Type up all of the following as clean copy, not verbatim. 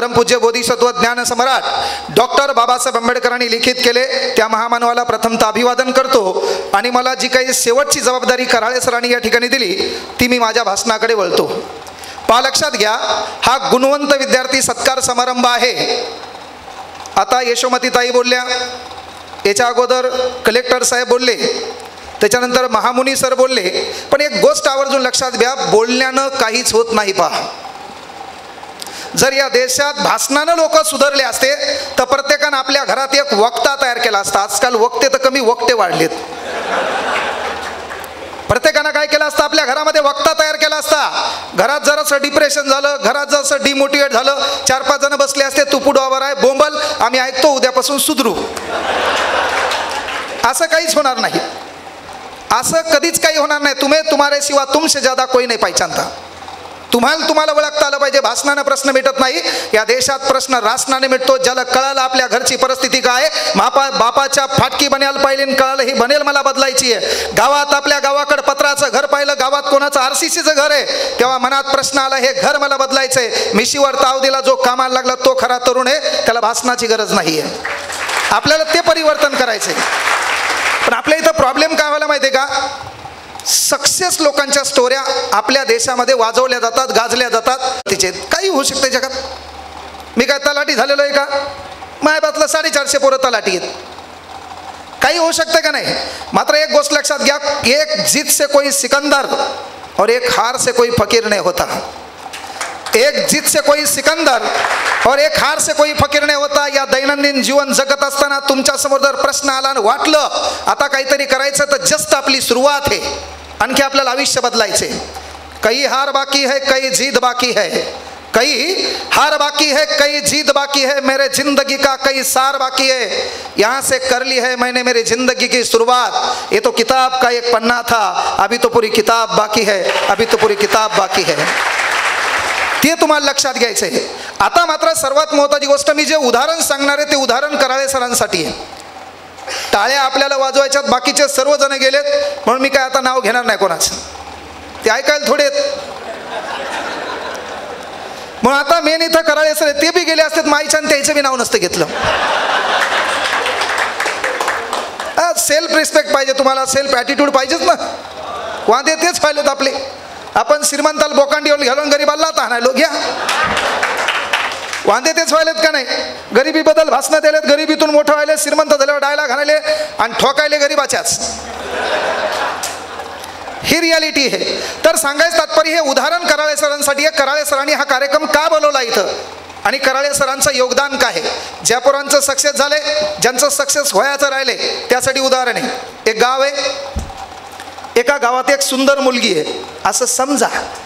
परमपूज्य बोधिसत्व ज्ञान सम्राट डॉक्टर बाबासाहेब आंबेडकरांनी लिखित केले त्या महामानवाला प्रथमतः अभिवादन करतो आणि मला जी काही शेवटची जबाबदारी कराळे सरांनी या ठिकाणी दिली ती मी माझ्या भाषणाकडे वळतो। पहा, लक्षात घ्या, हा गुणवंत विद्यार्थी सत्कार समारंभ आहे। आता यशोमतीताई बोलल्या, याच्या अगोदर कलेक्टर साहेब बोलले, त्याच्यानंतर महामुनी सर बोलले, पण एक गोष्ट आवर्जून लक्षात घ्या, बोलण्यानं काहीच होत नाही। पहा, जर या देशात भाषणानं लोक सुधारले असते तर प्रत्येकानं आपल्या घरात एक वक्ता तयार केला असता। आजकाल वक्ते तर कमी, वक्ते वाढलेत। प्रत्येकानं काय केलं असतं, आपल्या घरामध्ये वक्ता तयार केला असता। घरात जरासं डिप्रेशन झालं, घरात जरासं डिमोटिवेट झालं, 4-5 जण बसले असते, तू पुढावर आहे, बोंबल, आम्ही ऐकतो, उद्यापासून सुधरू। असं काहीच होणार नाही, असं कधीच काही होणार नाही। तुम्हारे सिवा तुमसे ज्यादा कोई नाही पहचानता। तुम्हाला ओळखता आलं पाहिजे। भाषणाने प्रश्न मिटत नाही, या देशात प्रश्न रासनाने मिटतो। ज्याला कळालं आपल्या घरची परिस्थिती काय, बापाच्या फाटकी बनायला पाहिजे, कळालं ही बनेल मला बदलायची आहे। गावात आपल्या गावाकडे पत्राचं घर पाहिलं, गावात कोणाचं RCCचं घर आहे, तेव्हा मनात प्रश्न आला, हे घर मला बदलायचंय। मिशीवर ताव दिला जो कामाला लागला तो खरा तरुण आहे, त्याला भाषणाची गरज नाही आहे। आपल्याला ते परिवर्तन करायचंय। पण आपल्या इथं प्रॉब्लेम काय व्हायला माहिती आहे का, सक्सेस लोकांच्या स्टोऱ्या आपल्या देशामध्ये वाजवल्या जातात, गाजल्या जातात। तिचे काही होऊ शकते जगात। मी काय तलाठी झालेलो आहे का, मायबातलं 450 पोरं तलाठी आहेत, काही होऊ शकते का नाही। मात्र एक गोष्ट लक्षात घ्या, एक जीत से कोई सिकंदर और एक हार से कोई फकीर नहीं होता। एक जीत से कोई सिकंदर और एक हार से कोई फकीर नहीं होता। या दैनंदिन जीवन जगत असताना तुमच्या समोर जर प्रश्न आला आणि वाटलं आता काहीतरी करायचं, तर जस्ट आपली सुरुवात आहे, आणखी आपल्याला आयुष्य बदलायचे। कई हार बाकी है, कई जीत बाकी है, कई हार बाकी है, कई जीत बाकी है, मेरे जिंदगी का कई सार बाकी है। यहाँ से कर ली है मैंने मेरी जिंदगी की शुरुआत। ये तो किताब का एक पन्ना था, अभी तो पूरी किताब बाकी है, अभी तो पूरी किताब बाकी है। ते तुम्हाला लक्षात घ्यायचं आहे। आता मात्र सर्वात महत्त्वाची गोष्ट, मी जे उदाहरण सांगणार आहे ते उदाहरण कराळे सरांसाठी आहे। टाळ्या आपल्याला वाजवायच्यात, बाकीचे सर्वजण गेलेत, म्हणून मी काय आता नाव घेणार नाही कोणाचं, ते ऐकायला थोडे। मग आता मेन इथं कराळे सर ते बी गेले असतात, माईच्या त्याचं बी नाव नसतं घेतलं। सेल्फ रिस्पेक्ट पाहिजे तुम्हाला, सेल्फ ॲटिट्यूड पाहिजेच ना। वांदे तेच पाहिलेत आपले। आपण श्रीमंताला बोकांडीवर घालून गरीबाला ताणायलो घ्या, वांदे तेच व्हायलेत का नाही। गरिबीबद्दल भाषणं दिलेत, गरिबीतून मोठं व्हायले, श्रीमंत झाल्यावर डायला घालायले आणि ठोकायले गरिबाच्याच, ही रियालिटी आहे। तर सांगायचं तात्पर्य हे उदाहरण कराळे सरांसाठी आहे। कराळे सरांनी हा कार्यक्रम का बोलवला इथं आणि कराळे सरांचं योगदान काय आहे। ज्या पोरांचं सक्सेस झाले, ज्यांचं सक्सेस व्हायचं राहिले, त्यासाठी उदाहरण आहे। एक गाव आहे, एका गावात एक सुंदर मुलगी आहे असं समजा।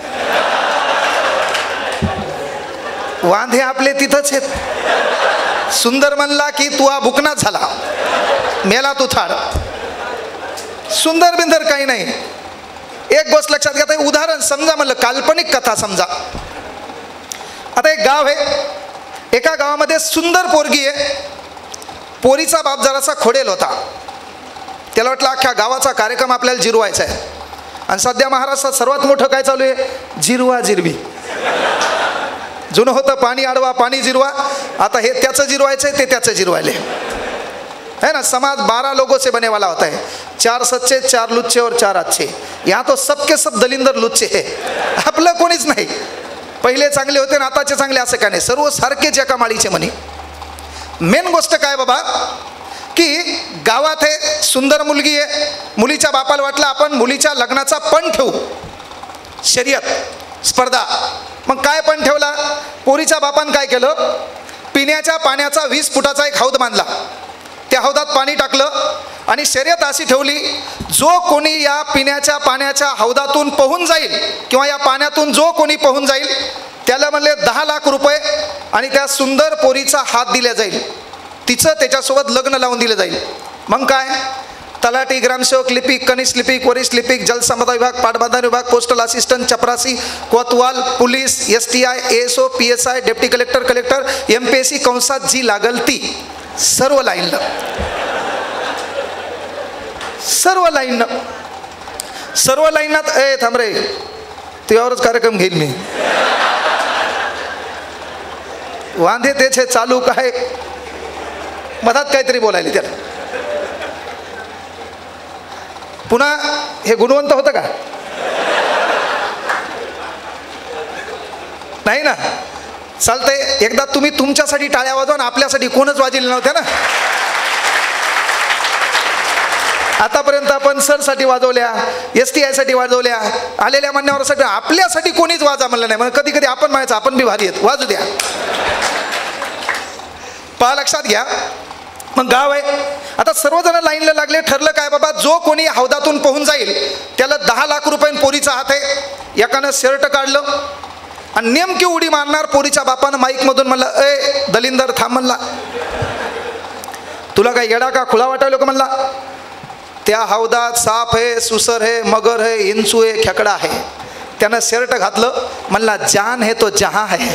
वांधे आपले तिथंच आहेत। सुंदर म्हणला की तू हा भुकनाच झाला, मेला तू थाड। सुंदर बिंदर काही नाही। एक गोष्ट लक्षात घ्या, उदाहरण समजा म्हणलं, काल्पनिक कथा समजा। आता एक गाव आहे, एका गावामध्ये सुंदर पोरगी आहे। पोरीचा बाप जरासा खोडेल होता, त्याला वाटलं अख्ख्या गावाचा कार्यक्रम आपल्याला जिरवायचा आहे। आणि सध्या महाराष्ट्रात सर्वात मोठं काय चालू आहे, जिरवा जिरवी। जुनं होतं पाणी अडवा पाणी जिरवा, आता हे त्याचं जिरवायचं आहे, ते त्याचं जिरवायले है ना। समाज 12 लोगों से बने वाला होता है, 4 सच्चे 4 लुच्चे और 4 अच्छे। यहाँ तो सबके सब दलिंदर लुच्चे है, आपलं कोणीच नाही। पहिले चांगले होते ना आताचे चांगले असं काय नाही, सर्व सारखेच एका माळीचे म्हणे। मेन गोष्ट काय बाबा की गावात आहे, सुंदर मुलगी आहे। मुलीच्या बापाला वाटलं आपण मुलीच्या लग्नाचा पण ठेवू, शर्यत स्पर्धा। मग काय पण ठेवला, पोरीच्या बापान काय केलं, पिण्याच्या पाण्याचा 20 फुटाचा एक हौद बांधला, त्या हौदात पाणी टाकलं आणि शर्यत अशी ठेवली, जो कोणी या पिण्याच्या पाण्याच्या हौदातून पोहून जाईल किंवा या पाण्यातून जो कोणी पोहून जाईल त्याला म्हणले 10 लाख रुपये आणि त्या सुंदर पोरीचा हात दिला जाईल, तिचं त्याच्यासोबत लग्न लावून दिलं जाईल। मग काय, तलाठी, ग्रामसेवक, लिपिक, कनिष्ठ लिपिक, वरिष्ठ लिपिक, जलसंपदा विभाग, पाटबंधारे विभाग, पोस्टल असिस्टंट, चपरासी, कोतवाल, police, STI, ASO, PSI, deputy collector, collector, MPSC कंसात जी लागल ती सर्व लाईनला, सर्व लाईनात ए थांब रे, तुझ्यावरच कार्यक्रम घेईल मी। वांधे तेच हे चालू काय, मधात काहीतरी बोलायला त्याला. पुन्हा हे गुणवंत होतं का? नाही ना. चालतंय, एकदा तुम्ही तुमच्यासाठी टाळ्या वाजवा, आपल्यासाठी कोणच वाजवले नव्हत्या ना. आतापर्यंत आपण सरसाठी वाजवल्या, STI साठी वाजवल्या, आलेल्या मान्यवरासाठी. आपल्यासाठी कोणीच वाजा म्हणलं नाही. कधी कधी आपण म्हणायचं आपण बी भारी आहेत, वाजू द्या. पहा, लक्षात घ्या. मग गाव आहे. आता सर्वजण लाईनला लागले. ठरलं काय बाबा, जो कोणी हौदातून पोहून जाईल त्याला 10 लाख रुपये पोरीचा हात आहे. एकानं शर्ट काढलं आणि नेमकी उडी मारणार. पोरीच्या बापानं माईक मधून म्हणला, ए दलिंदर थांब म्हणला. तुला काय येडा का खुळा वाटायलो का म्हणला. त्या हौदात साप आहे, सुसर आहे, मगर आहे, इंचू आहे, खेकडा आहे. त्यानं शर्ट घातलं. म्हणला जान है तो जहां है.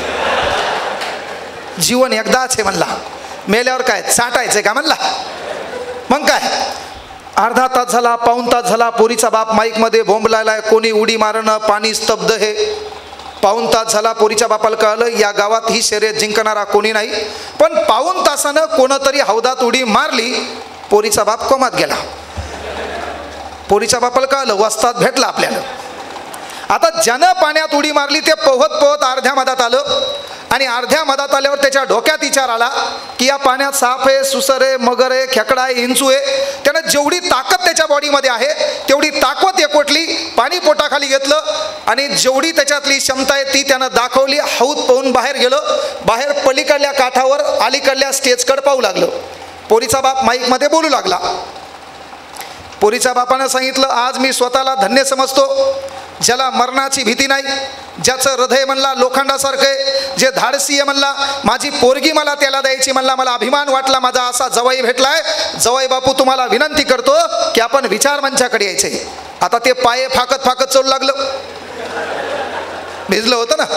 जीवन एकदाच आहे म्हणला, मेल्यावर काय चाटायचंय का म्हणला. मग काय, अर्धा तास झाला, पाऊण तास झाला. पोरीचा बाप माईक मध्ये बोंबलायलाय, कोणी उडी मारणं, पाणी स्तब्ध आहे. पाऊण तास झाला. पोरीच्या बापाला कळलं या गावात ही शर्यत जिंकणारा कोणी नाही. पण पाऊण तासानं कोणतरी हौदात उडी मारली. पोरीचा बाप कोमात गेला. पोरीच्या बापाला कळलं, वस्तात भेटला आपल्याला. आता ज्यानं पाण्यात उडी मारली ते पोहत पोहत अर्ध्या मधात आलं. आणि अर्ध्या मधात आल्यावर त्याच्या डोक्यात विचार आला की या पाण्यात साप आहे, सुसर आहे, मगर आहे, खेकडा आहे, इंचू आहे. त्यानं जेवढी ताकद त्याच्या बॉडीमध्ये आहे तेवढी ताकद एकवटली, पाणी पोटाखाली घेतलं आणि जेवढी त्याच्यातली क्षमता आहे ती त्यानं दाखवली. हौद पोहून बाहेर गेलं. बाहेर पलीकडल्या काठावर अलीकडल्या स्टेजकडे पाहू लागलं. पोरीचा बाप माईकमध्ये बोलू लागला. पोरीच्या बापानं सांगितलं, आज मी स्वतःला धन्य समजतो ज्याला मरणाची भीती नाही, ज्याचं हृदय म्हणला लोखंडासारखं आहे, जे धाडसी आहे म्हणला. माझी पोरगी मला त्याला द्यायची म्हणला. मला अभिमान वाटला माझा असा जवाई भेटलाय. जवाई बापू तुम्हाला विनंती करतो की आपण विचार मंचाकडे यायचे. आता ते पाये फाकत फाकत चढू लागलं. भिजलं होतं ना.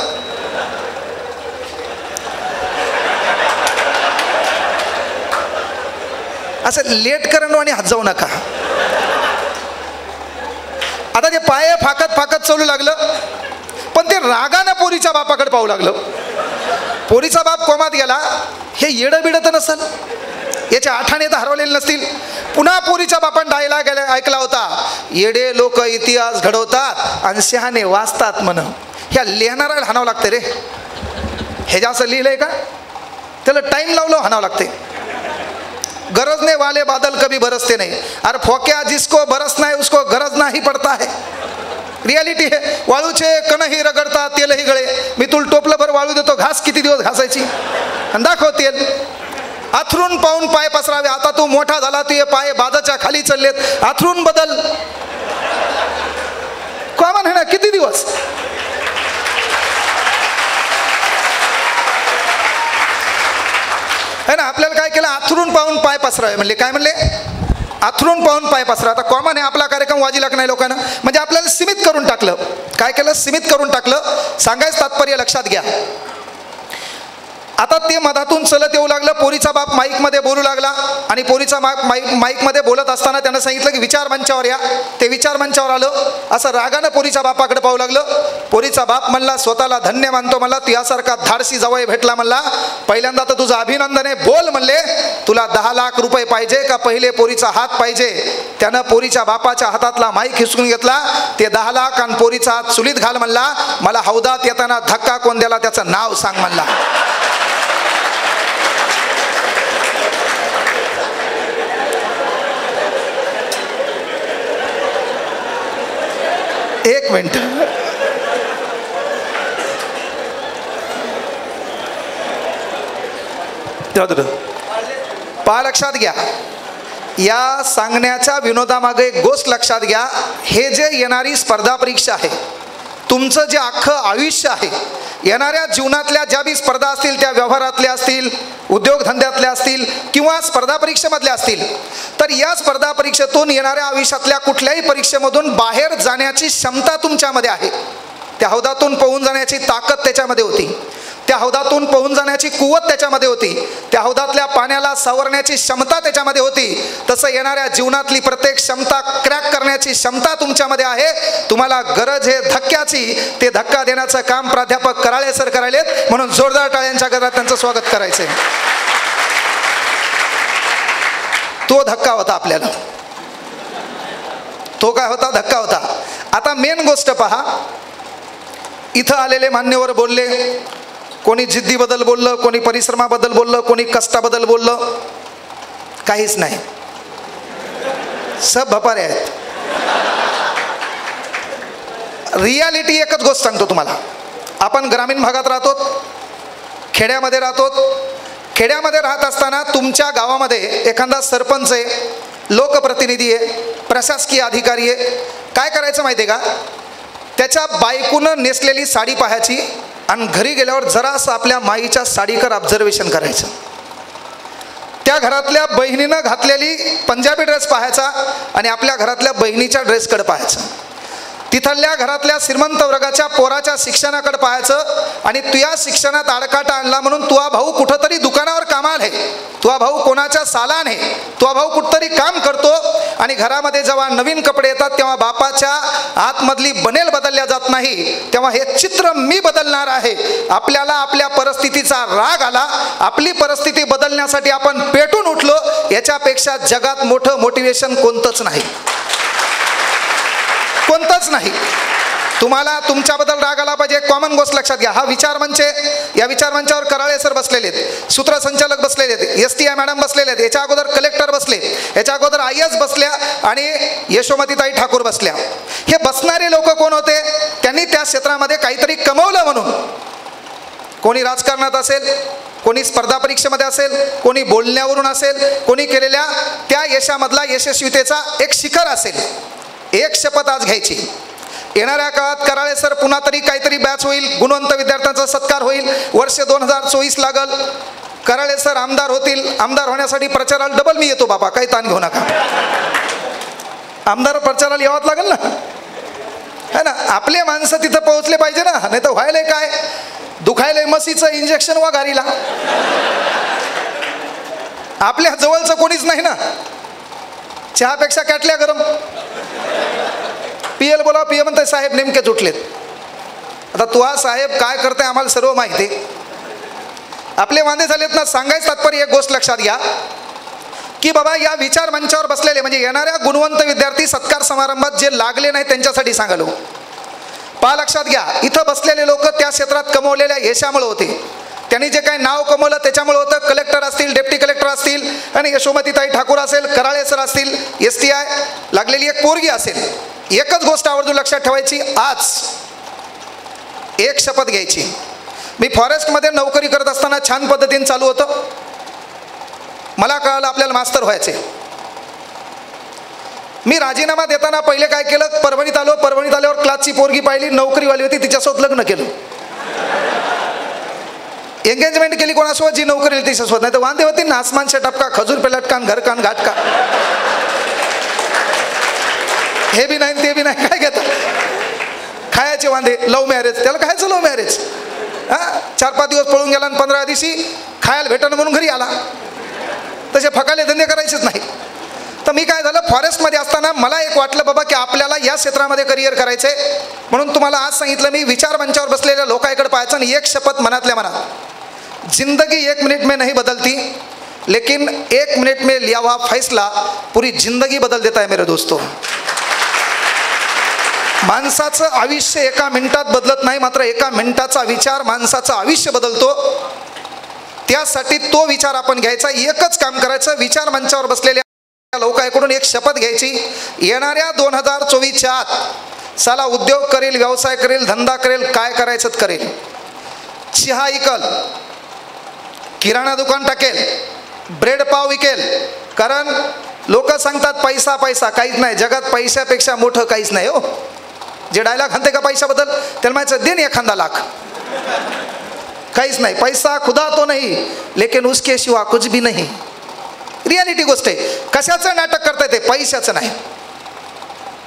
असं लेट करणं आणि हात जाऊ नका. आता ते पाय फाकत फाकत चालू लागलं. पण ते रागानं पोरीच्या बापाकडे पाहू लागलं. पोरीचा बाप कोमात गेला. हे येडं बिडं तर नसल, याच्या आठाने तर हरवलेले नसतील. पुन्हा पोरीच्या बापान डायलॉग ऐकला होता, येडे लोक इतिहास घडवतात आणि शहाणे वाचतात म्हण. ह्या लिहिणाऱ्याला हाणावं लागते रे. हे जे असं लिहिलंय का त्याला टाइम लावलं हाणावं लागते. गरजने वाले बादल कभी बरसते नहीं. अरे फोक्या, जिसको बरसना है उसको गरज नाही पडता है. रियालिटी है. वाळूचे कणही रगडतात, तेलही गळे. मी तुला टोपलं भर वाळू देतो, घास किती दिवस घासायची आणि दाखव तेल. आथरून पाहून पाय पसरावे. आता तू मोठा झाला, तू हे पाय बाजाच्या खाली चाललेत, आथरून बदल. कॉमन आहे ना, किती दिवस. है ना. आपल्याला काय केलं, आथरून पाहून पाय पसरावे म्हणले. काय म्हणले, आथरून पाहून पाय पसरा. आता कॉमन आहे, आपला कार्यक्रम वाजीला नाही लोकांना. म्हणजे आपल्याला सीमित करून टाकलं. काय केलं, सीमित करून टाकलं. सांगायचं तात्पर्य लक्षात घ्या. आता ते मधातून चलत येऊ लागलं. पोरीचा बाप माईक मध्ये बोलू लागला आणि पोरीचा माईक मध्ये बोलत असताना त्यानं सांगितलं की विचार मंचावर या. ते विचार मंचावर आलं. असं रागानं पोरीच्या बापाकडे पाहू लागलं. पोरीचा बाप म्हणला, स्वतःला धन्य मानतो म्हणला, तू यासारखा धाडसी जावई भेटला म्हणला. पहिल्यांदा तर तुझं अभिनंदन आहे. बोल म्हणले, तुला 10 लाख रुपये पाहिजे का पहिले पोरीचा हात पाहिजे. त्यानं पोरीच्या बापाच्या हातातला माईक हिसकून घेतला. ते 10 लाख आणि पोरीचा हात चुलीत घाल म्हणला. मला हौदात येताना धक्का कोण द्याला त्याचं नाव सांग म्हणला. एक मिनिट. पहा, लक्षात घ्या. या सांगण्याच्या विनोदामागे एक गोष्ट लक्षात घ्या. हे जे येणारी स्पर्धा परीक्षा आहे, तुमचं जे अख्खं आयुष्य आहे, येणाऱ्या जीवनातल्या ज्या बी स्पर्धा असतील, त्या व्यवहारातल्या असतील, उद्योगधंद्यातल्या असतील किंवा स्पर्धा परीक्षेमधल्या असतील, तर या स्पर्धा परीक्षेतून येणाऱ्या आयुष्यातल्या कुठल्याही परीक्षेमधून बाहेर जाण्याची क्षमता तुमच्यामध्ये आहे. त्या हौदातून पोहून जाण्याची ताकद त्याच्यामध्ये होती. त्या हौदातून पोहून जाण्याची कुवत त्याच्यामध्ये होती, त्या हौदातल्या पाण्याला सावरण्याची क्षमता त्याच्यामध्ये होती. तसं येणाऱ्या जीवनातली प्रत्येक क्षमता क्रॅक करण्याची क्षमता तुमच्यामध्ये आहे. तुम्हाला गरज आहे धक्क्याची, ते धक्का देण्याचं काम प्राध्यापक कराळे सर करायलेत, म्हणून जोरदार टाळ्यांच्या गजरात त्यांचं स्वागत करायचंय. तो धक्का होता आपल्याला, तो काय होता? धक्का होता. आता मेन गोष्ट पहा, इथं आलेले मान्यवर बोलले, कोणी जिद्दीबद्दल बोललं, कोणी परिश्रमाबद्दल बोललं, कोणी कष्टाबद्दल बोललं, काहीच नाही, सब भपारे आहेत. रियालिटी एकच गोष्ट सांगतो तुम्हाला, आपण ग्रामीण भागात राहतो, खेड्यामध्ये राहतो. खेड्यामध्ये राहत असताना तुमच्या गावामध्ये एखादा सरपंच आहे, लोकप्रतिनिधी आहे, प्रशासकीय अधिकारी आहे. काय करायचं माहिती आहे का? त्याच्या बायकोनं नेसलेली साडी पाहायची आणि घरी गेल्यावर जरासं आपल्या माईच्या साडीकर ऑब्झर्वेशन करायचं. त्या घरातल्या बहिणीनं घातलेली पंजाबी ड्रेस पाहायचा आणि आपल्या घरातल्या बहिणीच्या ड्रेसकडे पाहायचं. तिथल्या घरातल्या श्रीमंत वर्गाच्या पोराच्या शिक्षणाकडे पाहायचं आणि तुझ्या शिक्षणात आडकाटा आणला म्हणून तुझा भाऊ कुठंतरी दुकानावर कामाला आहे, तुझा भाऊ कोणाच्या सालान आहे, तुझा भाऊ कुठंतरी काम करतो. आणि घरामध्ये जेव्हा नवीन कपडे येतात तेव्हा बापाच्या आतमधली बनेल बदलल्या जात नाही, तेव्हा हे चित्र मी बदलणार आहे. आपल्याला आपल्या परिस्थितीचा राग आला, आपली परिस्थिती बदलण्यासाठी आपण पेटून उठलो. याच्यापेक्षा जगात मोठं मोटिवेशन कोणतंच नाही, कोणतंच नाही. तुम्हाला तुमच्याबद्दल राग आला पाहिजे, कॉमन गोष्ट लक्षात घ्या. हा विचारमंच आहे, या विचारमंचावर कराळे सर बसलेले आहेत, सूत्रसंचालक बसलेले आहेत, STI मॅडम बसलेले आहेत, याच्या अगोदर कलेक्टर बसले, याच्या अगोदर IAS बसल्या आणि यशोमतीताई ठाकूर बसल्या. हे बसणारे लोक कोण होते? त्यांनी त्या क्षेत्रामध्ये काहीतरी कमवलं म्हणून. कोणी राजकारणात असेल, कोणी स्पर्धा परीक्षेमध्ये असेल, कोणी बोलण्यावरून असेल, कोणी केलेल्या त्या यशामधला यशस्वीतेचा एक शिखर असेल. एक शपथ आज घ्यायची, येणाऱ्या काळात कराळे सर पुन्हा तरी काहीतरी बॅच होईल, गुणवंत विद्यार्थ्यांचा सत्कार होईल, वर्ष 2024 लागल, कराळे सर आमदार होतील. आमदार होण्यासाठी प्रचाराला डबल मी येतो बाबा, काही ताण घेऊ नका. आमदार प्रचाराला यावंच लागेल ना, है ना. आपले माणसं तिथं पोहोचले पाहिजे ना, नाही तर व्हायलंय काय? दुखायलंय मसीचं इंजेक्शन वा गाडीला. आपल्या जवळचं कोणीच नाही ना. चहापेक्षा कॅटल्या गरम. PL बोला, PM म्हणताय साहेब नेमकेच उठलेत. आता तू हा साहेब काय करताय आम्हाला सर्व माहिती. आपले वांदे झालेत ना. सांगायचं तात्पर्य एक गोष्ट लक्षात घ्या की बाबा या विचार मंचावर बसलेले म्हणजे येणाऱ्या गुणवंत विद्यार्थी सत्कार समारंभात जे लागले नाही त्यांच्यासाठी सांगालो. पहा लक्षात घ्या, इथं बसलेले लोक त्या क्षेत्रात कमवलेल्या यशामुळे होते. त्यांनी जे काही नाव कमवलं त्याच्यामुळे होतं. कलेक्टर असतील, डेप्टी कलेक्टर असतील आणि यशोमतीताई ठाकूर असेल, कराळे सर असतील, STI लागलेली एक पोरगी असेल. एकच गोष्ट आवर्जून लक्षात ठेवायची, आज एक शपथ घ्यायची. मी फॉरेस्टमध्ये नोकरी करत असताना छान पद्धतीने चालू होतं. मला कळालं आपल्याला मास्तर व्हायचे. मी राजीनामा देताना पहिले काय केलं, परभणीत आलो. परभणीत आल्यावर क्लासची पोरगी पाहिली, नोकरीवाली होती, तिच्यासोबत लग्न केलं. एंगेजमेंट केली कोणासोबत? जी नोकरी तिच्यासोबत. नाही तर वांदे होती ना, आसमान से टपका, खजूर पे लटकान, घर कान घाट का. हे बी नाही ते बी नाही, काय घेतात? खायचे वांदे. लव्ह मॅरेज, त्याला खायचं लव्ह मॅरेज. हां, 4-5 दिवस पळून गेला आणि 15व्या दिवशी खायला भेटणं म्हणून घरी आला. तसे फकाले धंदे करायचेच नाही. तर मी काय झालं, फॉरेस्टमध्ये असताना मला एक वाटलं बाबा की आपल्याला या क्षेत्रामध्ये करिअर करायचं आहे. म्हणून तुम्हाला आज सांगितलं मी, विचार मंचावर बसलेल्या लोकांकडे पाहायचं आणि एक शपथ मनातल्या मनात, जिंदगी 1 मिनट में नहीं बदलती, लेकिन 1 मिनट में लिया हुआ फैसला पूरी जिंदगी बदल देता है मेरे दोस्तों. माणसाचं आयुष्य 1 मिनिटात बदलत नाही, मात्र 1 मिनिटाचा विचार माणसाचं आयुष्य बदलतो. त्यासाठी तो विचार आपण घ्यायचा. एकच काम करायचं, विचार मंचावर बसलेल्या लोकांकडून एक शपथ घ्यायची. येणाऱ्या 2024च्या आत साला उद्योग करेल, व्यवसाय करेल, धंदा करेल, काय करायचं करेल. चहा इकल, किराणा दुकान टाकेल, ब्रेड पाव विकेल. कारण लोक सांगतात पैसा पैसा, काहीच नाही जगात पैशापेक्षा मोठं काहीच नाही हो. जे डायलॉग म्हणते का पैशाबद्दल, त्याला म्हणायचं दे ना एखादा लाख. काहीच नाही. पैसा खुदा तो नहीं, लेकिन उसके सिवा कुछ भी नहीं. रियालिटी गोष्ट आहे. कशाचं नाटक करता येते? पैशाचं नाही.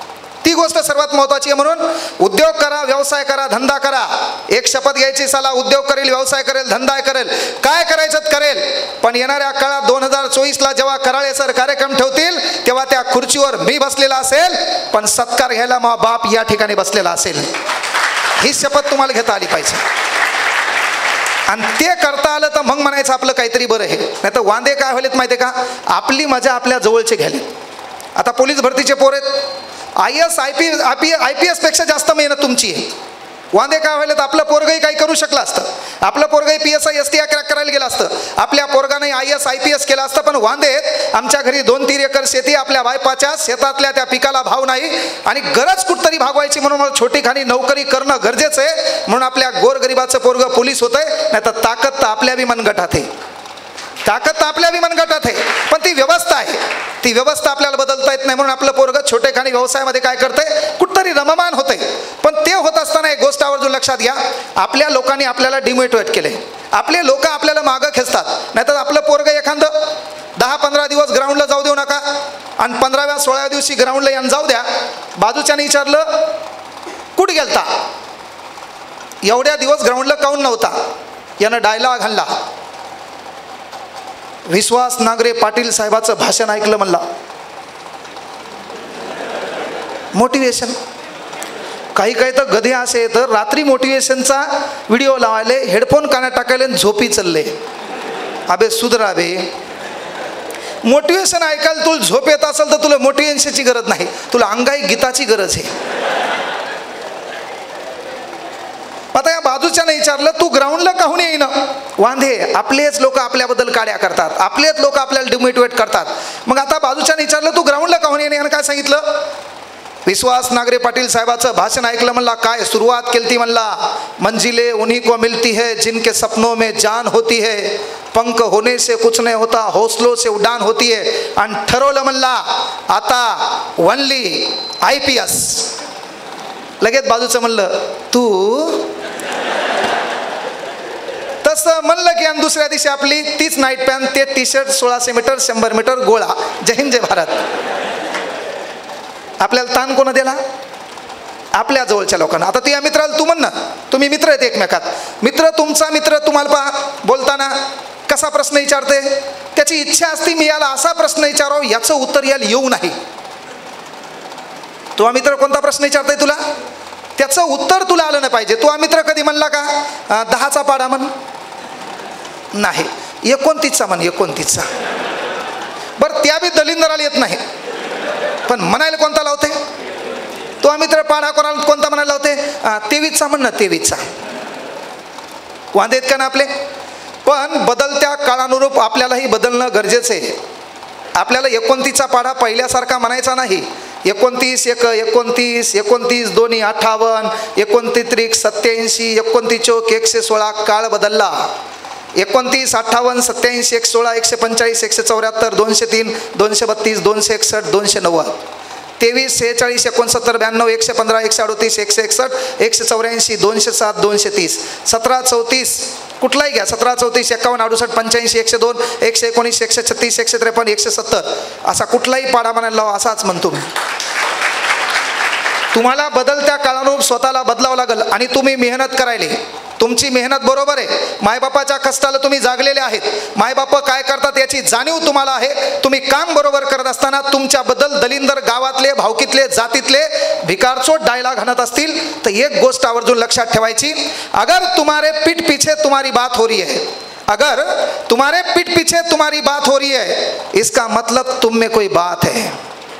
ती गोष्ट सर्वात महत्त्वाची आहे. म्हणून उद्योग करा, व्यवसाय करा, धंदा करा. एक शपथ घ्यायची, साला उद्योग करेल, व्यवसाय करेल, धंदा करेल, काय करायचं करेल. पण येणाऱ्या काळात 2024ला जेव्हा कराळे सर कार्यक्रम ठेवतील तेव्हा त्या खुर्चीवर मी बसलेला असेल, पण सत्कार घ्यायला मग बाप या ठिकाणी बसलेला असेल. ही शपथ तुम्हाला घेता आली पाहिजे. आणि ते करता आलं तर मग म्हणायचं आपलं काहीतरी बरं आहे. नाही तर वांदे काय व्हायलेत माहिती आहे का, आपली मजा आपल्या जवळचे घ्यायले. आता पोलीस भरतीचे पोर आहेत, IPS पेक्षा जास्त मेहनत तुमची आहे. वांदे काय व्हायलेत, आपलं पोरगही काही करू शकलं असतं, आपलं पोरगही PSI STI क्रॅक करायला गेलं असतं, आपल्या पोरगाने IAS IPS केलं असतं. पण वांदे आमच्या घरी 2-3 एकर शेती, आपल्या बायपाच्या शेतातल्या त्या पिकाला भाव नाही आणि गरज कुठतरी भागवायची म्हणून मला छोटी खाणी नोकरी करणं गरजेचं आहे. म्हणून आपल्या गोरगरिबाचं पोरगं पोलीस होतंय. नाही तर ताकद तर आपल्या बी मनगटात आहे, ताकद तर आपल्या बी मनगटात आहे. पण ती व्यवस्था आहे, ती व्यवस्था आपल्याला बदलता येत नाही. म्हणून आपलं पोरगं छोटेखानी व्यवसायामध्ये काय करतंय, कुठतरी रममान होतंय. पण ते होत असताना एक गोष्ट आवर्जून लक्षात घ्या, आपल्या लोकांनी आपल्याला डिमोटिवेट केले. आपले लोक आपल्याला मागं खेचतात. नाहीतर आपलं पोरगं एखादं 10-15 दिवस ग्राउंडला जाऊ देऊ नका आणि 15व्या-16व्या दिवशी ग्राउंडला यानं जाऊ द्या. बाजूच्याने विचारलं कुठं गेलता, एवढ्या दिवस ग्राउंडला काऊन नव्हता, यानं डायलॉग घालला, विश्वास नांगरे पाटील साहेबाचं भाषण ऐकलं म्हणला. मोटिवेशन. काही काही तर गधे असे तर रात्री मोटिवेशनचा व्हिडिओ लावायले, हेडफोन कानात टाकायले, झोपी चालले. अबे सुधरा बे. मोटिवेशन ऐकायला तुला झोप येत असेल तर तुला मोटिवेशनची गरज नाही, तुला अंगाई गीताची गरज आहे. आता या बाजूच्याने विचारलं तू ग्राउंडला काहून येईना, वांधे आपलेच लोक आपल्याबद्दल काड्या करतात, आपलेच लोक आपल्याला डिमोटिवेट करतात. मग आता बाजूच्याने विचारलं तू ग्राउंडला काहून येईना, यानं काय सांगितलं, विश्वास नांगरे पाटील साहेबाचं भाषण ऐकलं म्हणला. काय सुरुवात केली म्हणला, मंजिले उन्हीं को मिलती है जिनके सपनों में जान होती है, पंख होने से कुछ नहीं होता, हौसलों से उडान होती है. आणि ठरवलं म्हणला आता ओनली IPS. लगेच बाजूचं म्हणलं तू तसं म्हणलं की, आणि दुसऱ्या दिवशी आपली 30 नाईट पॅन्ट, ते टी-शर्ट, 1600 मीटर 100 मीटर गोळा. जय हिंद जय भारत. आपल्याला ताण कोणा दिला, आपल्या जवळच्या लोकांना. आता तू या मित्राला तू म्हण ना, तुम्ही मित्र आहेत एकमेकात, मित्र तुमचा मित्र तुम्हाला पहा बोलताना कसा प्रश्न विचारते, त्याची इच्छा असती मी याला असा प्रश्न विचारावं याचं उत्तर याला येऊ नाही. तो मित्र कोणता प्रश्न विचारतोय तुला, त्याचं उत्तर तुला आलं नाही पाहिजे. तो मित्र कधी म्हणला का 10चा पाढा म्हण, नाही 29चा म्हण, 29चा. बरं त्या बी दलिंदराला येत नाही, पण म्हणायला कोणता लावते तो मित्र, पाढा कोणाला कोणता म्हणायला लावते, 23चा म्हण ना, 23चा. वांदेत का ना आपले. पण बदलत्या काळानुरूप आपल्यालाही बदलणं गरजेचं आहे. आपल्याला 29चा पाढा पहिल्यासारखा म्हणायचा नाही. 29 1 29, 29 2 58, 29 3 87, 29 चौक 116. काळ बदलला. 29 58 87 116 145 174 203 232 261 290 23 46 69 92 115 138 161 184 207 230 17 34 कुठलाही घ्या, 17 34 51 68 85 102 119 136 153 170 असा कुठलाही पाढा म्हणायला लावा. असाच म्हणतो मी. तुम्हाला बदलत्या काळानुरूप स्वतःला बदलावं लागेल. आणि तुम्ही मेहनत करायली, तुमची मेहनत बरोबर आहे, मायबापाच्या कष्टाला तुम्ही जागलेले आहेत, मायबाप काय करतात याची जाणीव तुम्हाला आहे. तुम्ही काम बरोबर करत असताना तुमच्याबद्दल दलिंदर गावातले, भावकीतले, जातीतले भिकारचोट डायलॉग आणत असतील तर एक गोष्ट आवर्जून लक्षात ठेवायची, अगर तुम्हारे पीठ पीछे तुम्हारी बात हो रही है, अगर तुम्हारे पीठ पीछे तुम्हारी बात हो रही है, इसका मतलब तुम में कोई बात है.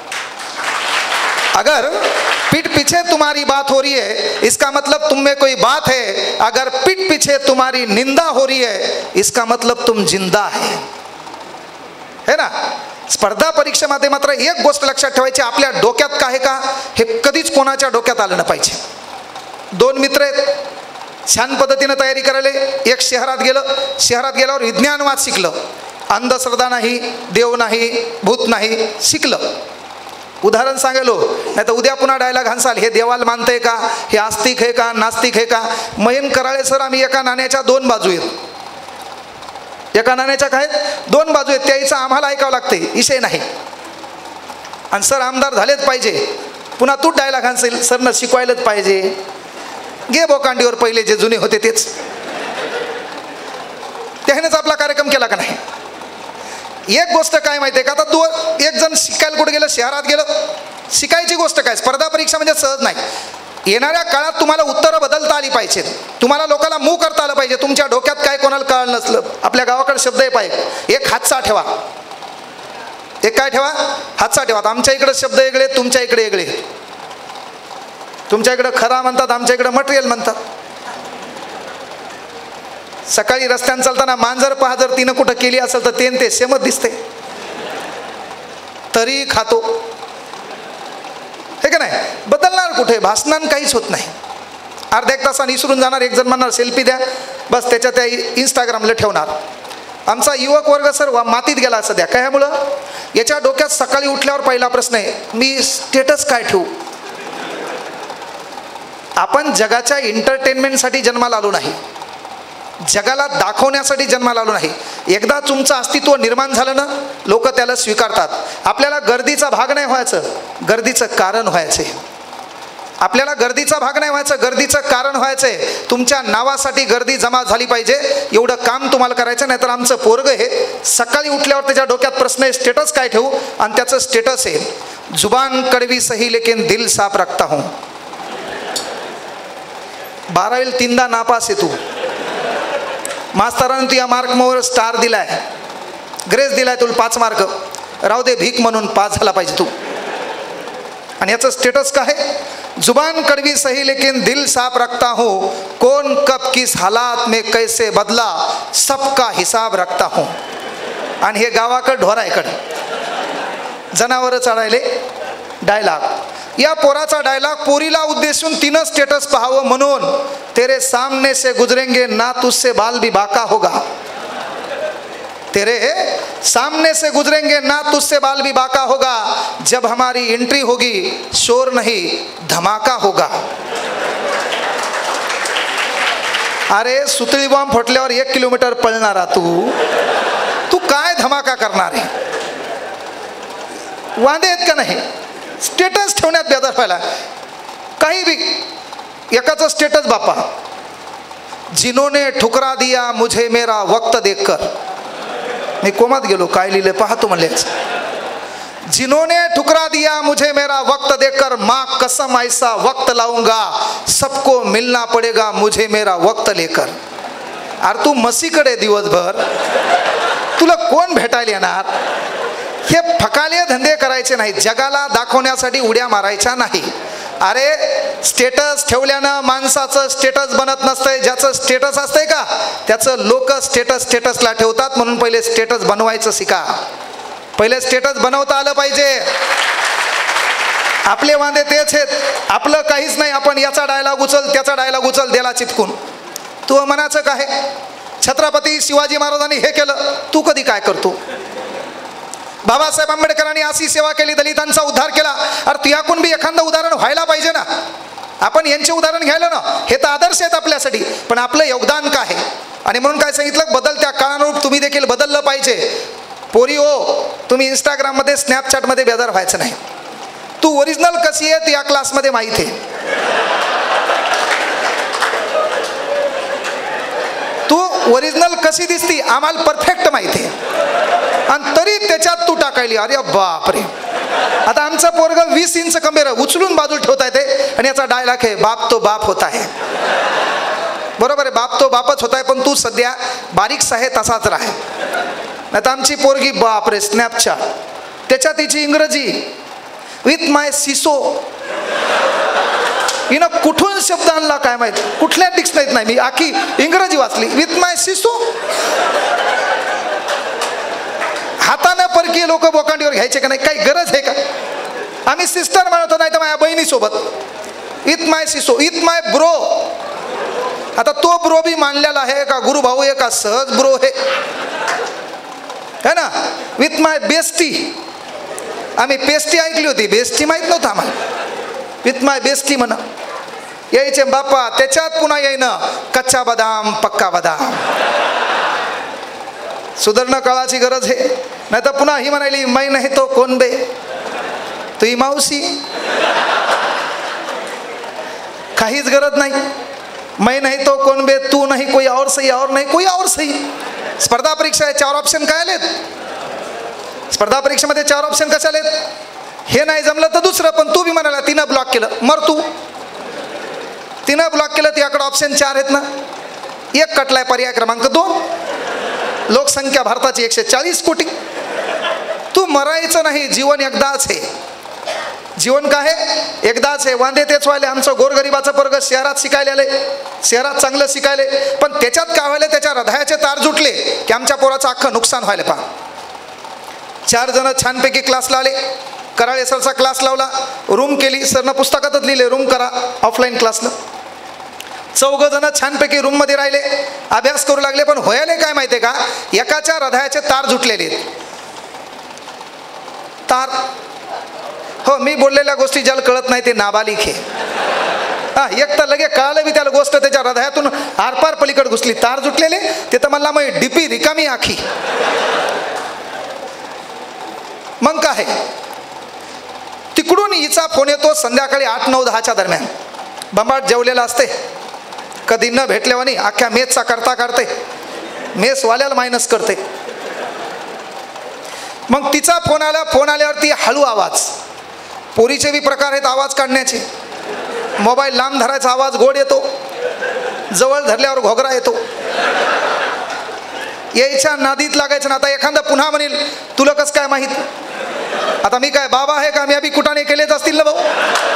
अगर पीठ पीछे तुम्हारी बात हो रही है इसका मतलब तुम में कोई बात है. अगर पीठ पीछे तुम्हारी निंदा हो रही है इसका मतलब तुम जिंदा है ना. स्पर्धा परीक्षेमध्ये मात्र एक गोष्ट लक्षात ठेवायची, आपल्या डोक्यात काय आहे का हे कधीच कोणाच्या डोक्यात आलं नाही पाहिजे. 2 मित्र आहेत, छान पद्धतीने तयारी करायला. एक शहरात गेलं, शहरात गेल्यावर विज्ञानवाद शिकलं, अंधश्रद्धा नाही, देव नाही, भूत नाही, शिकलं. उदाहरण सांगेलो, नाही तर उद्या पुन्हा डायलॉग हाणसाल, हे देवाला मानतंय का, हे आस्तिक आहे का, नास्तिक आहे का. मयन कराळे सर, आम्ही एका नाण्याच्या 2 बाजू आहेत. एका नाण्याच्या काय 2 बाजू आहेत, त्याचं आम्हाला ऐकावं लागते, विषय नाही. आणि सर आमदार झालेच पाहिजे, पुन्हा तू डायलॉग आणशील, सरनं शिकवायलाच पाहिजे. घे बोकांडीवर पहिले जे जुने होते तेच. त्यानेच आपला कार्यक्रम केला का नाही. एक गोष्ट काय माहिती आहे का, आता तू एक जण शिकायला कुठे गेलं, शहरात गेलं, शिकायची गोष्ट काय, स्पर्धा परीक्षा म्हणजे सहज नाही. येणाऱ्या काळात तुम्हाला उत्तरं बदलता आली पाहिजेत, तुम्हाला लोकांना मूव करता आलं पाहिजे. तुमच्या डोक्यात काय कोणाला कळलं नसलं, आपल्या गावाकडे शब्द आहे पाहिजे, एक हातचा ठेवा. एक काय ठेवा, हातचा ठेवा. आमच्या इकडे शब्द वेगळे, तुमच्या इकडे वेगळे. तुमच्या इकडे खरा म्हणतात, आमच्या इकडे मटेरियल म्हणतात. सकाळी रस्त्याने चालताना मांजर पहा, जर तिनं कुठं केली असेल तर ते सेमच दिसते, तरी खातो. हे का नाही, बदलणार कुठे, भाषणानं काहीच होत नाही. अर्ध्या एक तासाने विसरून जाणार. एक जण म्हणणार सेल्फी द्या, बस त्याच्या त्या इंस्टाग्रामला ठेवणार. आमचा युवक वर्ग सर मातीत गेला सध्या. कशामुळं, याच्या डोक्यात सकाळी उठल्यावर पहिला प्रश्न आहे, मी स्टेटस काय ठेवू. आपण जगाच्या एंटरटेनमेंटसाठी जन्माला आलो नाही, जगाला दाखवण्यासाठी जन्माला आलो नाही. एकदा तुमचं अस्तित्व निर्माण झालं ना, लोक त्याला स्वीकारतात. आपल्याला गर्दीचा भाग नाही व्हायचं, गर्दीचं कारण व्हायचं. आपल्याला गर्दीचा भाग नाही व्हायचं, गर्दीचं कारण व्हायचंय. तुमच्या नावासाठी गर्दी जमा झाली पाहिजे, एवढं काम तुम्हाला करायचं. नाही तर आमचं पोरग हे सकाळी उठल्यावर त्याच्या डोक्यात प्रश्न आहे, स्टेटस काय ठेवू. आणि त्याचं स्टेटस आहे, जुबान कड़वी सही लेकिन दिल साफ रखता हूं. 12वीला 3दा नापास आहे तू. मास्तरानं तुझ्या मार्कवर स्टार दिलाय, ग्रेस दिलाय, तुला 5 मार्क राहू दे, भीक म्हणून पास झाला पाहिजे तू. आणि याचं स्टेटस काय, जुबान कड़वी सही लेकिन दिल साफ रखता हूँ, कौन कब किस हालात में कैसे बदला सबका हिसाब रखता हूँ. आणि हे गावाकडे ढोरायकडे जनावर चढायले डायलॉग. या पोराचा डायलॉग पोरीला उद्देशून तिनं स्टेटस पाहावं म्हणून, तेरे सामने से गुजरेंगे ना तुझसे बाल भी बाका होगा. तेरे सामने से गुजरेंगे ना तुझसे बाल भी बाका होगा, जब हमारी एंट्री होगी शोर नहीं धमाका होगा. अरे सुतळी बॉम्ब फुटल्यावर 1 किलोमीटर पळणारा तू काय धमाका करणार आहे. वांदे आहेत का नाही. स्टेटस ठेवण्यात बेजार व्हायला. काही बी एकाचं स्टेटस बापा, जिन्होंने ठुकरा दिया मुझे मेरा वक्त देखकर. मी कोमात गेलो, काय लिहिले पाहतो म्हणले. जिन्होंने ठुकरा दिया मुझे मेरा वक्त देखकर, माँ कसम ऐसा वक्त लाऊंगा सबको मिलना पड़ेगा मुझे मेरा वक्त लेकर. अरे तू मसीकडे दिवसभर, तुला कोण भेटायला येणार. हे फकाले धंदे करायचे नाही, जगाला दाखवण्यासाठी उड्या मारायच्या नाही. अरे स्टेटस ठेवल्यानं माणसाचं स्टेटस बनत नसतंय. ज्याचं स्टेटस असतंय का त्याचं लोक स्टेटसला ठेवतात. म्हणून पहिले स्टेटस बनवायचं शिका, पहिले स्टेटस बनवता आलं पाहिजे. आपले वांदे तेच आहेत, आपलं काहीच नाही. आपण याचा डायलॉग उचल, त्याचा डायलॉग उचल, द्याला चिपकून. तू म्हणायचं काय, छत्रपती शिवाजी महाराजांनी हे केलं, तू कधी काय करतो. बाबासाहेब आंबेडकरांनी अशी सेवा केली, दलितांचा उद्धार केला. अरे तुझ्याकडून बी एखादं उदाहरण व्हायला पाहिजे ना. आपण यांचे उदाहरण घ्यायला ना, हे तर आदर्श आहेत आपल्यासाठी, पण आपलं योगदान काय आहे. आणि म्हणून काय सांगितलं, बदलत्या काळानुरूप तुम्ही देखील बदललं पाहिजे. पोरी हो, तुम्ही इंस्टाग्राममध्ये स्नॅपचॅटमध्ये बेजार व्हायचं नाही. तू ओरिजिनल कशी आहे या क्लासमध्ये माहीत आहे. तू ओरिजिनल कशी दिसती आम्हाला परफेक्ट माहिती आहे, आणि तरी त्याच्यात तू टाकायली. अरे बापरे. आता आमचा पोरगा 20 इंच कमेर उचलून बाजूला ठेवता येते, आणि याचा डायलॉग आहे, बाप तो बाप होता है. बरोबर आहे, बाप तो बापच होता है, पण तू सध्या बारीकसा आहे तसाच राह. नाही तर आमची पोरगी बापरे स्नॅपचॅट, त्याच्यात तिची इंग्रजी विथ माय सिसो. हिनं कुठून शब्द आणला काय माहित, कुठल्या डिक्शनरीत नाही. मी आखी इंग्रजी वाचली, विथ माय सिसो. हाताने परकीय लोक बोकांडीवर घ्यायचे का नाही, काही गरज आहे का. आम्ही सिस्टर म्हणतो, नाही तर माझ्या बहिणीसोबत विथ माय सिसो, विथ माय ब्रो. आता तो ब्रो बी मानलेला आहे का, गुरु भाऊ आहे का, सहज ब्रो है ना. विथ माय बेस्टी, आम्ही पेस्टी ऐकली होती, बेस्टी माहीत नव्हतं आम्हाला. विथ माय बेस्टी म्हणा यायचे बाप्पा. त्याच्यात पुन्हा येईना कच्चा बदाम पक्का बदाम. सुधारणा काळाची गरज आहे. नाही तर पुन्हा ही म्हणाली, मै नाही तो कोण बे, तुही मावशी. काहीच गरज नाही. मैं नहीं तो कौन बे, तू नहीं कोई और सही, और नहीं कोई और सही. स्पर्धा परीक्षा आहे, 4 ऑप्शन काय आलेत? स्पर्धा परीक्षेमध्ये 4 ऑप्शन कशा आलेत? हे नाही जमलं तर दुसरं. पण तू बी म्हणाला तिनं ब्लॉक केलं, मर तू. तिनं ब्लॉक केलं, तिच्याकडे ऑप्शन 4 आहेत ना. एक कटलाय, पर्याय क्रमांक 2. लोकसंख्या भारताची 140 कोटी. तू मरायचं नाही, जीवन एकदाच आहे. जीवन काय आहे? एकदाच आहे. वांदे तेच व्हायले. आमचं गोरगरिबाचं पोरग शहरात शिकायला आले, शहरात चांगलं शिकायले, पण त्याच्यात काय व्हायले, त्याच्या हृदयाचे तार जुटले की आमच्या पोराचं अख्खं नुकसान व्हायला. पहा, 4 जण छानपैकी क्लासला आले. कराळे सरचा क्लास लावला, रूम केली. सरनं पुस्तकातच लिहिले रूम करा ऑफलाईन क्लासला. 4 जण छानपैकी रूममध्ये राहिले, अभ्यास करू लागले. पण व्हायला काय माहिती आहे का? एकाच्या हृदयाचे तार जुटलेले आहेत. तार, हो, मी बोललेल्या गोष्टी ज्याला कळत नाही ते नाबालिक आहे. हा, एक तर लगे कळालं मी त्याला गोष्ट, त्याच्या हृदयातून आरपार पलीकडे घुसली. तार जुटलेले ते तर म्हणला मग डीपी रिकामी आखी. मग काय, तिकडून हिचा फोन येतो संध्याकाळी 8, 9, 10च्या दरम्यान. बंबाट जेवलेला असते, कधी न भेटल्यावानी अख्ख्या मेसचा करता काढते, मेसवाल्याला मायनस करते. मग तिचा फोन आला. फोन आल्यावरती हळू आवाज. पोरीचे बी प्रकार आहेत आवाज काढण्याचे. मोबाईल लांब धरायचा, आवाज गोड येतो. जवळ धरल्यावर घोगरा येतो. यायच्या नादीत लागायचं ना. आता एखादा पुन्हा म्हणेल तुला कसं काय माहीत? आता मी काय बाबा आहे का? मी अभि कुटाने केलेच असतील ना भाऊ.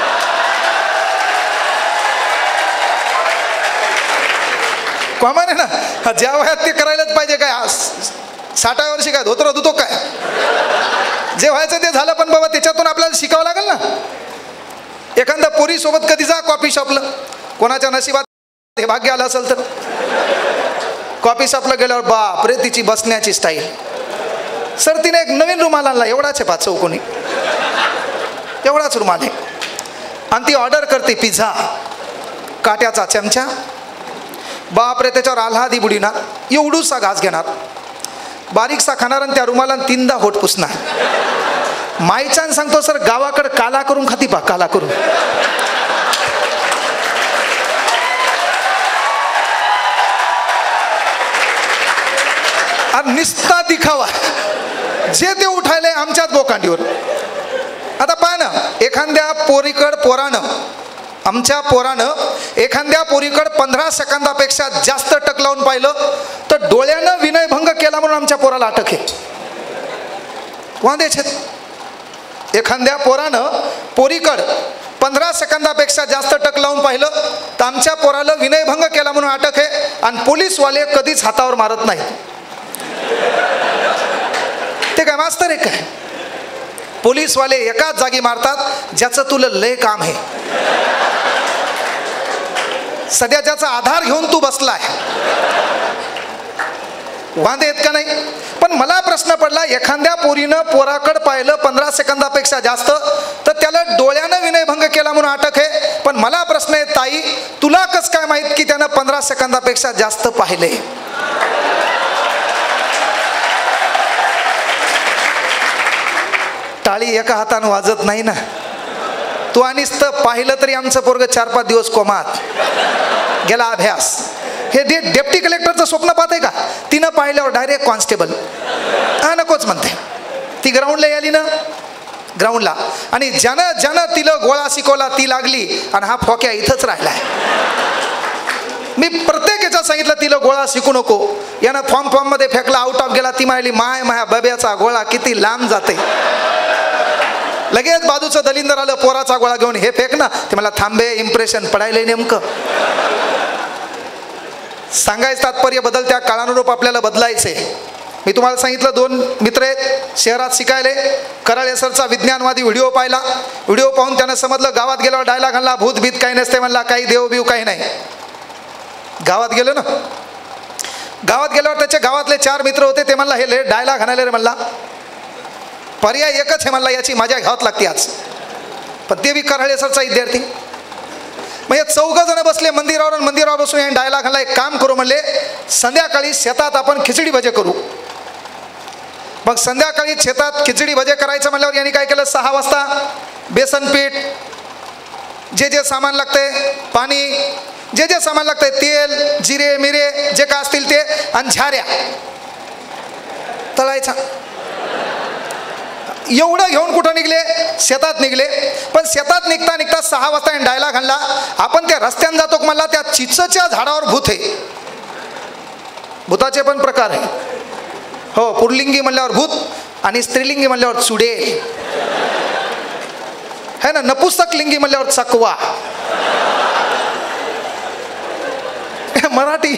कॉमन आहे ना, ज्या वयात ते करायलाच पाहिजे. काय 60व्या वर्षी काय धोतर धुतो काय? जे व्हायचं ते झालं, पण बाबा त्याच्यातून आपल्याला शिकावं लागेल ना. एखाद्या पोरी सोबत कधी जा कॉफी शॉपला, कोणाच्या नशिबात हे भाग्य आलं असेल तर. कॉफी शॉपला गेल्यावर बापरे तिची बसण्याची स्टाईल. सर तिने एक नवीन रुमाल आणला, एवढाच आहे 5 चौकोनी, एवढाच रुमाल आहे. आणि ती ऑर्डर करते पिझ्झा, काट्याचा चमचा. बापरे त्याच्यावर आल्हादी बुडीना, एवढूसा घास घेणार, बारीकसा खाणार आणि त्या रुमाला 3दा होठ पुसणार. माईचान सांगतो सर गावाकडे काला करून खाती पा, काला करून. आणि निस्ता दिखावा, जे ते उठायले आमच्याच बोकांडीवर. आता पहा ना, एखाद्या पोरानं, आमच्या पोरानं एखाद्या पोरीकडे 15 सेकंदापेक्षा जास्त टक लावून पाहिलं तर डोळ्यानं विनयभंग केला म्हणून आमच्या पोराला अटक आहे. वांदेच आहेत. एखाद्या पोरीकडं 15 सेकंदापेक्षा जास्त टक लावून पाहिलं तर आमच्या पोराला विनयभंग केला म्हणून अटक आहे. आणि पोलीसवाले कधीच हातावर मारत नाही. ते काय मास्तर आहे काय? पोलीसवाले एकाच जागी मारतात ज्याचं तुला लय काम आहे, सध्या ज्याचा आधार घेऊन तू बसलाय. वांदे आहेत का नाही? पण मला प्रश्न पडला, एखाद्या पोराकडे पाहिलं 15 सेकंदापेक्षा जास्त तर त्याला डोळ्यानं विनयभंग केला म्हणून अटक आहे. पण मला प्रश्न आहे ताई, तुला कसं काय माहित की त्यानं 15 सेकंदापेक्षा जास्त पाहिले? टाळी एका हातानं वाजत नाही ना. तू आणि पाहिलं तरी आमचं पोरग 4-5 दिवस कोमात गेला. अभ्यास हे डेप्टी कलेक्टरचं स्वप्न पाहते का? तिनं पाहिल्यावर डायरेक्ट कॉन्स्टेबल. हा नकोच म्हणते. ती ग्राउंडला आली ना, ग्राउंडला, आणि ज्यानं तिला गोळा शिकवला ती लागली आणि हा फोक्या इथंच राहिलाय. मी प्रत्येक याच्यात सांगितलं तिला गोळा शिकू नको. यानं फॉर्म मध्ये फेकला, आउट ऑफ गेला. ती म्हणाली माय माझ्या बब्याचा गोळा किती लांब जाते. लगेच बाजूचं दलिंदर आलं, पोराचा गोळा घेऊन, हे फेक ना. ते मला थांबे, इम्प्रेशन पडायला नेमकं. सांगायचं तात्पर्य बदलत्या काळानुरूप आपल्याला बदलायचे. मी तुम्हाला सांगितलं 2 मित्र आहेत शहरात शिकायले. कराळे सरचा विज्ञानवादी व्हिडिओ पाहिला. व्हिडिओ पाहून त्यानं समजलं, गावात गेल्यावर डायलॉग आणला, भूत भीत काही नसते म्हणला, काही देव बिव काही नाही. गावात गेलो ना, गावात गेल्यावर त्याच्या गावातले 4 मित्र होते. ते म्हणला हे डायलॉग आणायला रे म्हणला, पर्याय एकच आहे म्हणला, याची मजा घ्यावत लागते आज. पण ते बी कराळे सरचा विद्यार्थी. मग हे 4 जण बसले मंदिरावर, मंदिरावर बसून या डायलॉग आला. एक काम करू म्हणले, संध्याकाळी शेतात आपण खिचडी भजे करू. मग संध्याकाळी शेतात खिचडी भजे करायचं म्हणल्यावर यांनी काय केलं, 6 वाजता बेसन पीठ, जे जे सामान लागतंय, पाणी, जे जे सामान लागतंय, तेल, जिरे मिरे जे काय असतील ते, आणि झाऱ्या तळायचा. एवढं घेऊन कुठं निघले? शेतात निघले. पण शेतात निघता निघता 6 वाजता डायलॉग आणला, आपण त्या रस्त्याने जातो का म्हणला, त्या चिचच्या झाडावर भूत आहे. भूताचे पण प्रकार आहे. हो, पुल्लिंगी म्हणल्यावर भूत आणि स्त्रीलिंगी म्हणल्यावर चुडेल है ना, नपुसक लिंगी म्हणल्यावर चकवा. मराठी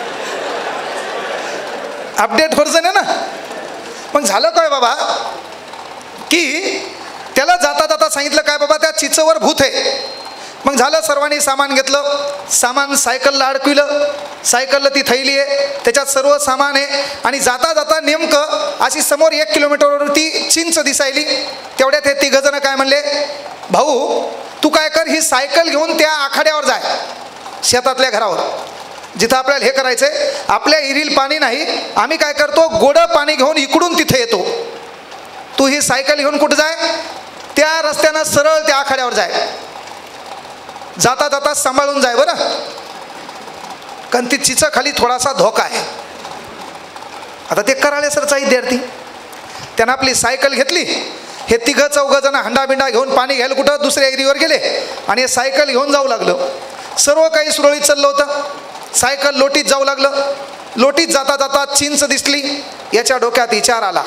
अपडेट व्हर्जन आहे ना. मग झालं काय बाबा की त्याला जाता जाता सांगितलं काय बाबा, त्या चिचवर भूत आहे. मग झालं, सर्वांनी सामान घेतलं, सामान सायकलला अडकविलं, सायकलला ती थैली आहे, त्याच्यात सर्व सामान आहे. आणि जाता जाता नेमकं अशी समोर 1 किलोमीटरवर ती चिंच दिसायली. तेवढ्यात हे 3 जण काय म्हणले, भाऊ तू काय कर, ही सायकल घेऊन त्या आखाड्यावर जाय, शेतातल्या घरावर, जिथं आपल्याला हे करायचंय. आपल्या इरील पाणी नाही, आम्ही काय करतो, गोडं पाणी घेऊन इकडून तिथे येतो. तू ही सायकल घेऊन कुठं जाय, त्या रस्त्यानं सरळ त्या आखाड्यावर जाय, जाता जाता सांभाळून जाय बरं, कारण ती चिचा खाली थोडासा धोका आहे. आता ते कराळे सरचा विद्यार्थी, त्यानं आपली सायकल घेतली. हे 3-4 जण हंडाबिंडा घेऊन पाणी घ्यायला कुठं दुसऱ्या एरीवर गेले आणि हे सायकल घेऊन जाऊ लागलं. सर्व काही सुरळीत चाललं होतं. सायकल लोटीत जाऊ लागलं. लोटीत जाता जाता चिंच दिसली. याच्या डोक्यात विचार आला,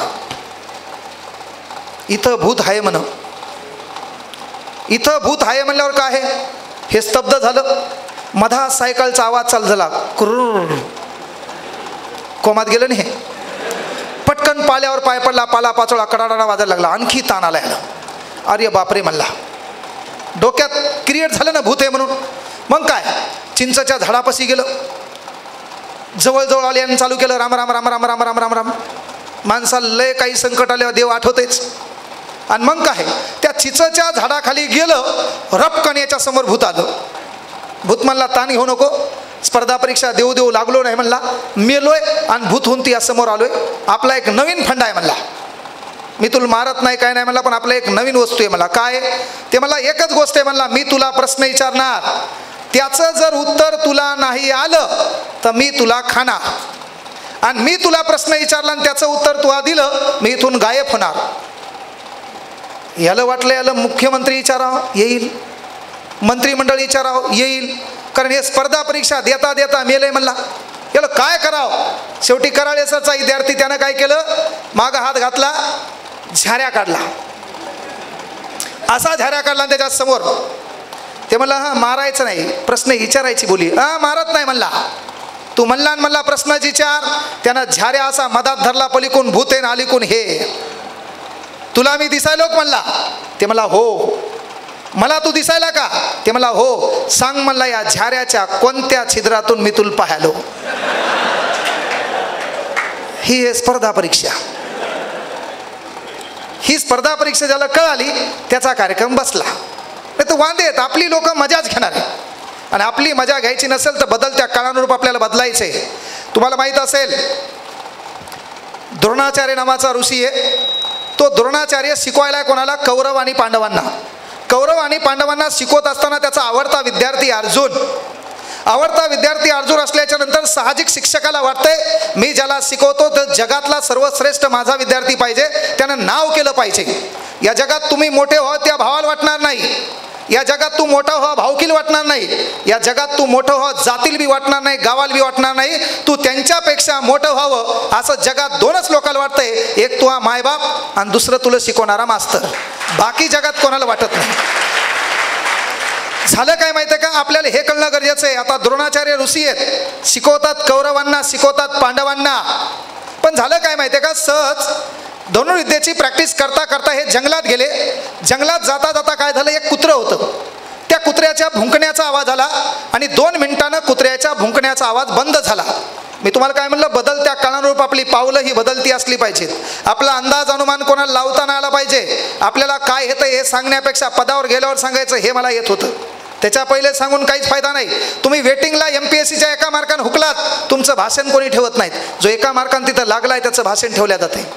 इथं भूत आहे म्हण. इथं भूत आहे म्हणल्यावर काय आहे, हे स्तब्ध झालं. मधा सायकलचा आवाज चालू झाला, कुर्र, कोमात गेलं नाही. पटकन पाल्यावर पाय पडला, पाला पाचोळा कडाडा वाजायला लागला. आणखी ताण आला याला. अरे बापरे म्हणला, डोक्यात क्रिएट झालं ना भूत आहे म्हणून. मग काय, चिंचच्या झाडापाशी गेलं, जवळजवळ आले आणि चालू केलं, राम राम राम राम राम राम राम राम. माणसाला लय काही संकट आल्यावर देव आठवतेच. आणि मग काय, त्या चिचच्या झाडाखाली गेलं, रपकन याच्या समोर भूत आलं. भूत म्हणला, ताण घेऊ नको, स्पर्धा परीक्षा देऊ देऊ लागलो नाही म्हणला, मेलोय आणि भूत होऊन ती समोर आलोय. आपला एक नवीन फंडा आहे म्हणला, मी तुला मारत नाही काय नाही म्हणला, पण आपला एक नवीन वस्तू आहे मला. काय ते म्हणला, एकच गोष्ट आहे म्हणला, मी तुला प्रश्न विचारणार, त्याचं जर उत्तर तुला नाही आलं तर मी तुला खाणार, आणि मी तुला प्रश्न विचारला आणि त्याचं उत्तर तू दिलं, मी इथून गायब होणार. याला वाटलं याला मुख्यमंत्री विचारावं, येईल, मंत्रिमंडळ विचारावं, येईल, कारण हे स्पर्धा परीक्षा देता देता मेले म्हणला. याला काय करावं. शेवटी कराळे सरचा विद्यार्थी त्यानं काय केलं, मागं हात घातला, झाऱ्या काढला, असा झाऱ्या काढला त्याच्या समोर. ते म्हणला, हा मारायचं नाही, प्रश्न विचारायची बोली. हा मारत नाही म्हणला, तू म्हणला म्हणला प्रश्नाची विचार. त्यानं झाऱ्या असा मधात धरला, पलीकून भूत आहे ना अलीकून हे, तुला मी दिसायलो म्हणला. ते म्हणला हो. मला तू दिसायला का? ते म्हणला हो. सांग म्हणला, या झाऱ्याच्या कोणत्या छिद्रातून मी तुला पाहालो. ही आहे स्पर्धा परीक्षा. ही स्पर्धा परीक्षा ज्याला कळाली त्याचा कार्यक्रम बसला. नाही तर वांदेत आपली लोक मजाच घेणार आहे, आणि आपली मजा घ्यायची नसेल तर बदलत्या काळानुरूप आपल्याला बदलायचे. तुम्हाला माहीत असेल, द्रोणाचार्य नावाचा ऋषी आहे. तो द्रोणाचार्य शिकवायला कोणाला, कौरव आणि पांडवांना. कौरव आणि पांडवांना शिकवत असताना त्याचा आवडता विद्यार्थी अर्जुन. आवडता विद्यार्थी अर्जुन असल्याच्या नंतर साहजिक शिक्षकाला वाटतंय, मी ज्याला शिकवतो तर जगातला सर्वश्रेष्ठ माझा विद्यार्थी पाहिजे, त्यानं नाव केलं पाहिजे. या जगात तुम्ही मोठे व्हा त्या भावाला वाटणार नाही, या जगात तू मोठा व्हा भावकील वाटणार नाही, या जगात तू मोठं व्हा जातील बी वाटणार नाही, गावाला बी वाटणार नाही. तू त्यांच्यापेक्षा मोठं व्हावं असं जगात 2च लोकांना वाटतंय, एक तुझा मायबाप आणि दुसरं तुला शिकवणारा मास्तर. बाकी जगात कोणाला वाटत नाही. झालं काय माहिती आहे का, आपल्याला हे कळणं गरजेचं आहे. आता द्रोणाचार्य ऋषी आहेत, शिकवतात कौरवांना, शिकवतात पांडवांना. पण झालं काय माहिती आहे का, सहज धनुर्विद्येची प्रॅक्टिस करता करता हे जंगलात गेले. जंगलात जाता जाता काय झालं, एक कुत्रं होतं. त्या कुत्र्याच्या भुंकण्याचा आवाज आला आणि 2 मिनिटानं कुत्र्याच्या भुंकण्याचा आवाज बंद झाला. मी तुम्हाला काय म्हणलं, बदलत्या काळानुरूप आपली पावलं ही बदलती असली पाहिजेत. आपला अंदाज अनुमान कोणाला लावता नाही आला पाहिजे. आपल्याला काय येतं हे सांगण्यापेक्षा पदावर गेल्यावर सांगायचं हे मला येत होतं, त्याच्या पहिले सांगून काहीच फायदा नाही. तुम्ही वेटिंगला MPSCच्या एका मार्कानं हुकलात, तुमचं भाषण कोणी ठेवत नाहीत. जो एका मार्कानं तिथं लागलाय त्याचं भाषण ठेवल्या जाते.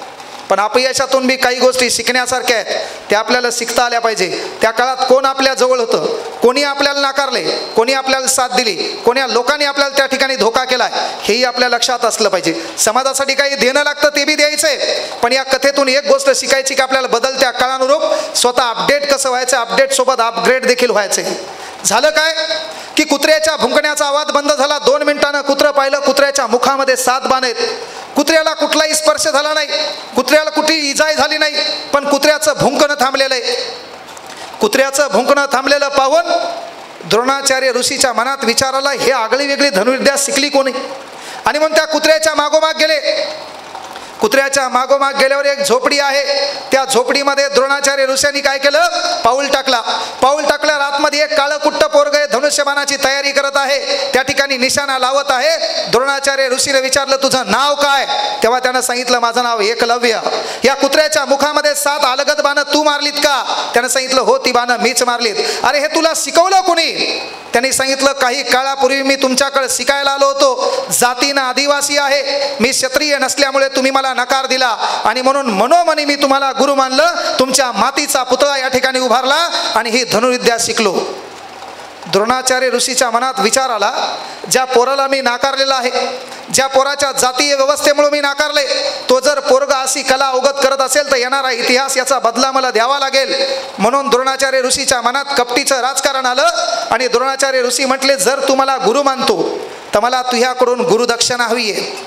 पण अपयशातून बी काही गोष्टी शिकण्यासारख्या आहेत, त्या आपल्याला शिकता आल्या पाहिजे. त्या काळात कोण आपल्या जवळ होतं, कोणी आपल्याला नाकारले, कोणी आपल्याला साथ दिली, कोण्या लोकांनी आपल्याला त्या ठिकाणी धोका केला, हेही आपल्या लक्षात असलं पाहिजे. समाजासाठी काही देणं लागतं ते बी द्यायचंय, पण या कथेतून एक गोष्ट शिकायची की आपल्याला बदलत्या काळानुरूप स्वतः अपडेट कसं व्हायचं, अपडेट सोबत अपग्रेड देखील व्हायचंय. झालं काय की कुत्र्याच्या भुंकण्याचा आवाज बंद झाला. 2 मिनिटानं कुत्रं पाहिलं, कुत्र्याच्या मुखामध्ये 7 बाण आहेत. कुत्र्याला कुठलाही स्पर्श झाला नाही, कुत्र्याला कुठेही इजाही झाली नाही, पण कुत्र्याचं भुंकणं थांबलेलं आहे. कुत्र्याचं भुंकणं थांबलेलं पाहून द्रोणाचार्य ऋषीच्या मनात विचार आला, हे आगळी वेगळी धनुर्विद्या शिकली कोणी? आणि म्हणून त्या कुत्र्याच्या मागोमाग गेले. कुत्र्याच्या मागोमाग गेल्यावर एक झोपडी आहे, त्या झोपडीमध्ये द्रोणाचार्य ऋषींनी काय केलं, पाऊल टाकला. पाऊल टाकल्यावर आतमध्ये एक काळं कुट्ट पोरग धनुष्यबाणाची तयारी करत आहे, त्या ठिकाणी निशाणा लावत आहे. द्रोणाचार्य ऋषीने विचारलं, तुझं नाव काय? तेव्हा त्यानं सांगितलं, माझं नाव एकलव्य. या कुत्र्याच्या मुखामध्ये 7 अलगद बाणं तू मारलीत का? त्यानं सांगितलं, हो ती बाणं मीच मारलीत. अरे हे तुला शिकवलं कोणी? त्यांनी सांगितलं, काही काळापूर्वी मी तुमच्याकडे शिकायला आलो होतो. जातीनं आदिवासी आहे, मी क्षत्रिय नसल्यामुळे तुम्ही मला नकार दिला आणि म्हणून मनोमनी मी तुम्हाला गुरु मानलं. तुमच्या मातीचा पुतळा या ठिकाणी उभारला आणि ही धनुर्विद्या शिकलो. द्रोणाचार्य ऋषीच्या मनात विचार आला, ज्या पोराला मी नाकारलेला आहे, ज्या पोराच्या जातीय व्यवस्थेमुळे मी नाकारले, तो जर पोरगा अशी कला अवगत करत असेल तर येणारा इतिहास याचा बदला मला द्यावा लागेल. म्हणून द्रोणाचार्य ऋषीच्या मनात कपटीचं राजकारण आलं आणि द्रोणाचार्य ऋषी म्हटले, जर तू मला गुरु मानतो तर मला तुझ्याकडून गुरुदक्षिणा हवी आहे.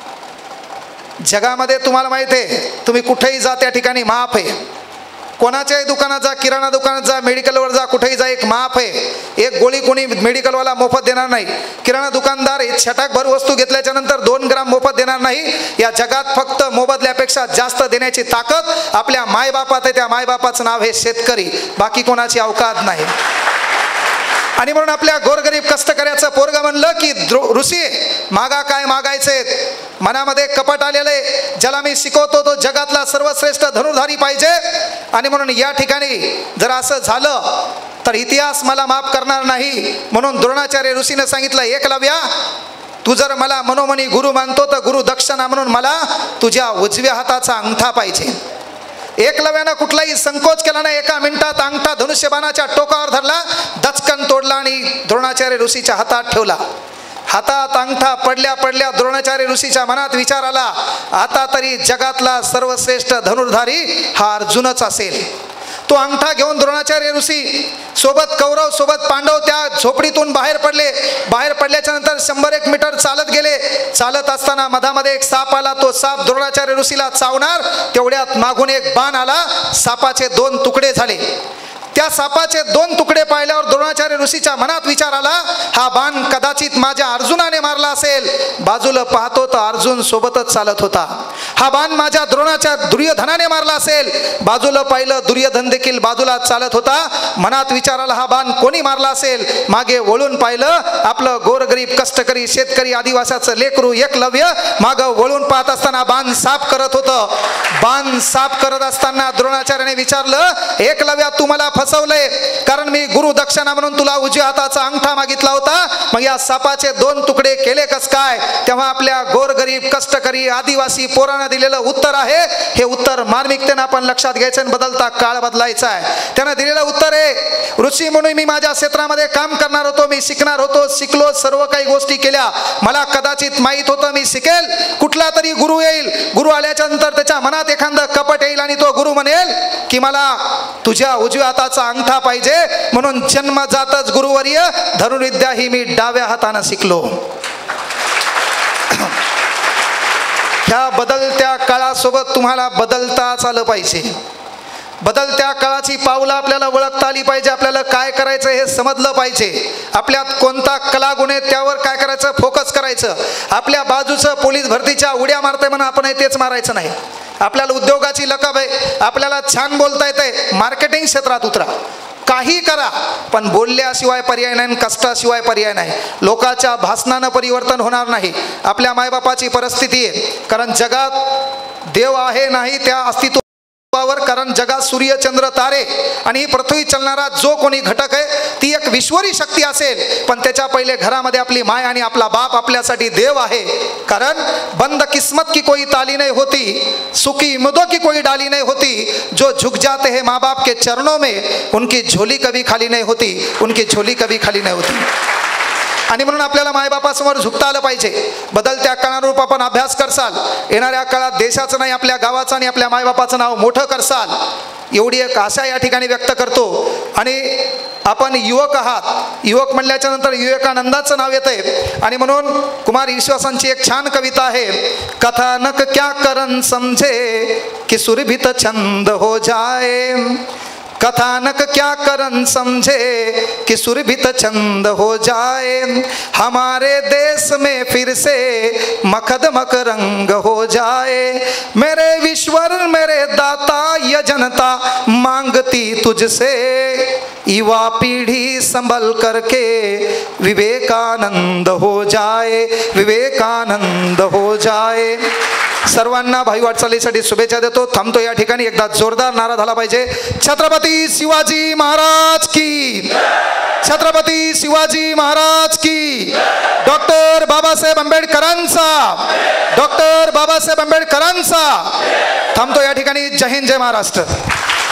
जगामध्ये तुम्हाला माहिती आहे, तुम्ही कुठेही जा त्या ठिकाणी माफ आहे. कोणाच्याही दुकानात जा, किराणा दुकानात जा, मेडिकलवर जा, कुठेही जा, एक माफ आहे. एक गोळी कोणी मेडिकलवाला मोफत देणार नाही. किराणा दुकानदार छटाकभर वस्तू घेतल्याच्या नंतर 2 ग्राम मोफत देणार नाही. या जगात फक्त मोबदल्यापेक्षा जास्त देण्याची ताकद आपल्या मायबापात आहे. त्या मायबापाचं नाव हे शेतकरी, बाकी कोणाची अवकात नाही. आणि म्हणून आपल्या गोरगरीब कष्टकऱ्याचं पोरग म्हणलं की ऋषी मागा काय मागायचे? मनामध्ये कपट आलेले, ज्याला मी शिकवतो तो जगातला सर्वश्रेष्ठ धनुर्धारी पाहिजे. आणि म्हणून या ठिकाणी जर असं झालं तर इतिहास मला माफ करणार नाही. म्हणून द्रोणाचार्य ऋषीने सांगितलं, एकलव्या, तू जर मला मनोमनी गुरु मानतो तर गुरु दक्षिणा म्हणून मला तुझ्या उजव्या हाताचा अंगठा पाहिजे. एकलव्यानं कुठलाही संकोच केला नाही. 1 मिनिटात अंगठा धनुष्यबाणाच्या टोकावर धरला, दचकन तोडला आणि द्रोणाचार्य ऋषीच्या हातात ठेवला. हातात अंगठा पडल्या पडल्या द्रोणाचार्य ऋषीच्या मनात विचार आला, आता तरी जगातला सर्वश्रेष्ठ धनुर्धारी हा अर्जुनच असेल. तो अंगठा घेऊन द्रोणाचार्य ऋषी सोबत कौरव सोबत पांडव त्या झोपडीतून बाहेर पडले. बाहेर पडल्याच्या नंतर 100-1 मीटर चालत गेले. चालत असताना मधामध्ये एक साप आला. तो साप द्रोणाचार्य ऋषीला चावणार तेवढ्यात मागून एक बाण आला. सापाचे 2 तुकडे झाले. त्या सापाचे 2 तुकडे पाहिल्यावर द्रोणाचार्य ऋषीच्या मनात विचार आला, हा बाण कदाचित माझ्या अर्जुनाने मारला असेल. बाजूला पाहतो तर अर्जुन सोबतच चालत होता. हा बाण माझ्या दुर्योधनाने मारला असेल. बाजूला पाहिलं, दुर्योधन देखील बाजूला चालत होता. मनात विचार आला, हा बाण कोणी मारला असेल. मागे वळून पाहिलं, आपलं गोरगरीब कष्टकरी शेतकरी आदिवासाचं लेकरू एकलव्य मागं वळून पाहत असताना बाण साफ करत होतं. बाण साफ करत असताना द्रोणाचार्याने विचारलं, एकलव्या, तू मला फसवलंय, कारण मी गुरु दक्षिणा म्हणून तुला उजव्या हाताचा अंगठा मागितला होता. मग या सापाचे 2 तुकडे केले कस काय? तेव्हा आपल्या गोरगरीब कष्टकरी आदिवासी पोरानं दिलेलं उत्तर आहे. हे उत्तर मार्मिकतेनं आपण लक्षात घ्यायचं आणि बदलता काळ बदलायचा आहे. त्यानं दिलेलं उत्तर आहे, ऋषी म्हणून मी माझ्या क्षेत्रामध्ये काम करणार होतो, मी शिकणार होतो, शिकलो, सर्व काही गोष्टी केल्या. मला कदाचित माहित होतं मी शिकेल, कुठला तरी गुरु येईल. गुरु आल्याच्या नंतर त्याच्या मनात एखादं कपट येईल आणि तो गुरु म्हणेल की मला तुझ्या उजव्या हाताचा अंगठा पाहिजे. म्हणून जन्मजातच गुरुवर्य धनुर्विद्या ही मी डाव्या हाताने शिकलो. ह्या बदलत्या काळासोबत तुम्हाला बदलताच आलं पाहिजे. बदलत्या काळाची पावलं आपल्याला ओळखता आली पाहिजे. आपल्याला काय करायचं हे समजलं पाहिजे. आपल्यात कोणता कलागुण आहे त्यावर काय करायचं, फोकस करायचं. आपल्या बाजूचं पोलीस भरतीच्या उड्या मारते म्हणून आपण तेच मारायचं नाही. आपल्याला उद्योगाची लकब आहे, आपल्याला छान बोलता येते, मार्केटिंग क्षेत्रात उतरा, काही करा, पण बोलल्याशिवाय पर्याय नाही, कष्टाशिवाय पर्याय नाही. लोकांच्या भाषणानं परिवर्तन होणार नाही. आपल्या मायबापाची परिस्थिती आहे, कारण जगात देव आहे नाही त्या अस्तित्व जीवावर, कारण जगात सूर्य चंद्र तारे आणि ही पृथ्वी चालणारा जो कोणी घटक आहे ती एक विश्वरी शक्ती असेल, पण त्याच्या पहिले घरामध्ये आपली माय आणि आपला बाप आपल्यासाठी देव आहे. कारण बंद किस्मत की कोई ताली नहीं होती, सुखी मुदों की कोई डाली नहीं होती, जो झुक जाते हैं माँ बाप के चरणों में उनकी झोली कभी खाली नहीं होती, उनकी झोली कभी खाली नहीं होती. आणि म्हणून आपल्याला मायबापासमोर झुकता आलं पाहिजे. बदलत्या काळानुरूप आपण अभ्यास करसाल, येणाऱ्या काळात देशाचं नाही आपल्या गावाचं आणि आपल्या मायबापाचं नाव मोठं करसाल, एवढी एक आशा या ठिकाणी व्यक्त करतो. आणि आपण युवक आहात, युवक म्हणल्याच्या नंतर विवेकानंदाचं नाव येतंय आणि म्हणून कुमार विश्वासांची एक छान कविता आहे. कथानक क्या करन समझे कि सुरभित छंद हो जाए, कथानक क्या करन समझे कि सुरभित छंद हो जाए, हमारे देश में फिर से मखदमक रंग हो जाए. मेरे विश्वर मेरे दाता ये जनता मांगती तुझसे, युवा पीढ़ी संभल करके विवेकानंद हो जाए, विवेकानंद हो जाए. सर्वांना भाई वाटचालीसाठी शुभेच्छा देतो. थांबतो या ठिकाणी. एकदा जोरदार नारा झाला पाहिजे. छत्रपती शिवाजी महाराज की, छत्रपती शिवाजी महाराज की, डॉक्टर बाबासाहेब आंबेडकरांचा, डॉक्टर बाबासाहेब आंबेडकरांचा. थांबतो या ठिकाणी. जय हिंद, जय महाराष्ट्र.